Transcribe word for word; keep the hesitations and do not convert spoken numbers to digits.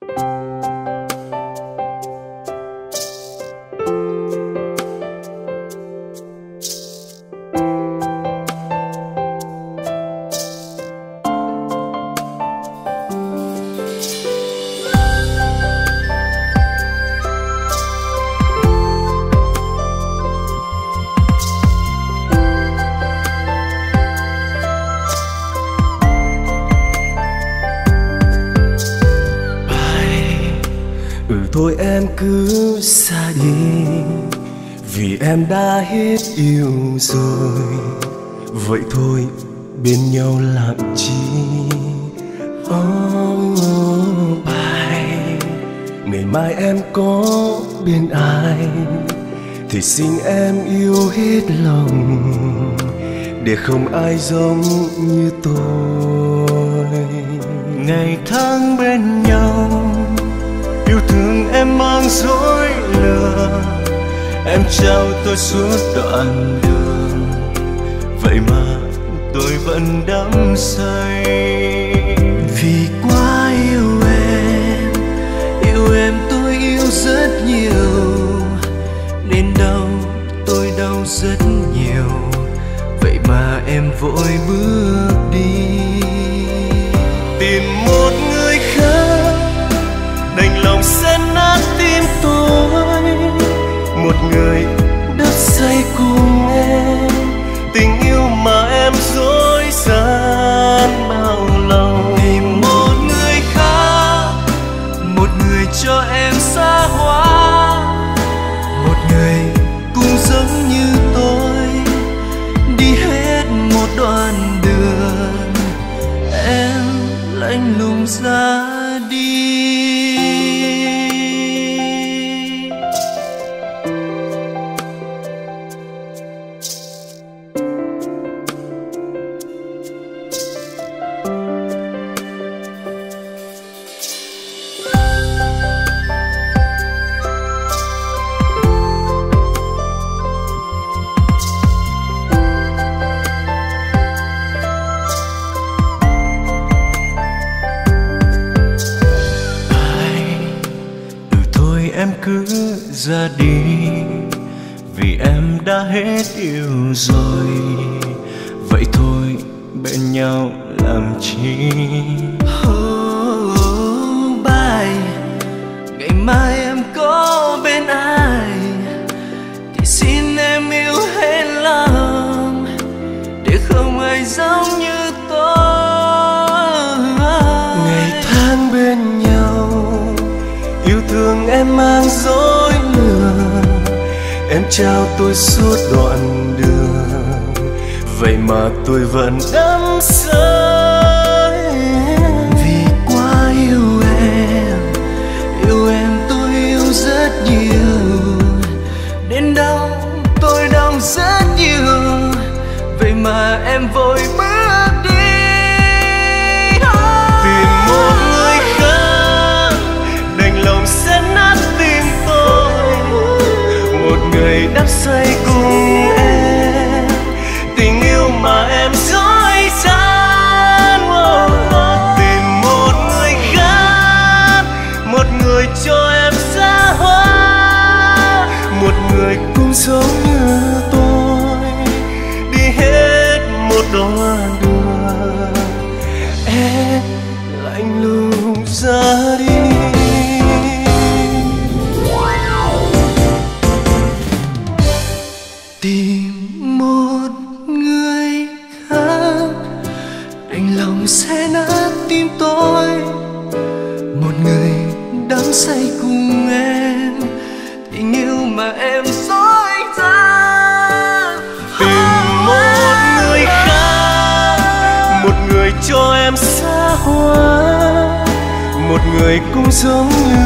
Thôi em cứ xa đi, vì em đã hết yêu rồi. Vậy thôi bên nhau làm chi? Oh, bye. Ngày mai em có bên ai thì xin em yêu hết lòng, để không ai giống như tôi. Ngày tháng bên nhau, yêu thương em mang dối lừa, em trao tôi suốt đoạn đường. Vậy mà tôi vẫn đắm say, vì quá yêu em, yêu em tôi yêu rất nhiều, nên đau tôi đau rất nhiều. Vậy mà em vội bước đi, tìm một người khác đành lòng sẽ nát tim tôi. Một người đã say cùng em, tình yêu mà em dối gian bao lâu. tìm một người khác, một người cho em xa hoa, một người cũng giống như tôi, đi hết một đoạn đường em lạnh lùng ra đi. Em cứ ra đi, vì em đã hết yêu rồi. Vậy thôi bên nhau làm chi? Oh, bye. Ngày mai em có bên ai thì xin em yêu hết lòng, để không ai giống như tôi. ngày tháng bên nhau, yêu thương em mang dối lừa, em trao tôi suốt đoạn đường. Vậy mà tôi vẫn đắm say, vì quá yêu em, yêu em tôi yêu rất nhiều, đến đau tôi đau rất nhiều. Vậy mà em vội bước đi, tìm một người khác đành lòng sẽ nát tim tôi. Một người đắm say cùng em, tình yêu mà em dối gian. Tìm một người khác, một người cho em xa hoa, một người cũng giống như tôi, đi hết một đoạn đường em lạnh lùng ra đi. tìm một người khác đành lòng sẽ nát tim tôi, một người đắm say cùng em, tình yêu mà em dối gian. Tìm một người khác, Một người cho em xa hoa, một người cũng giống như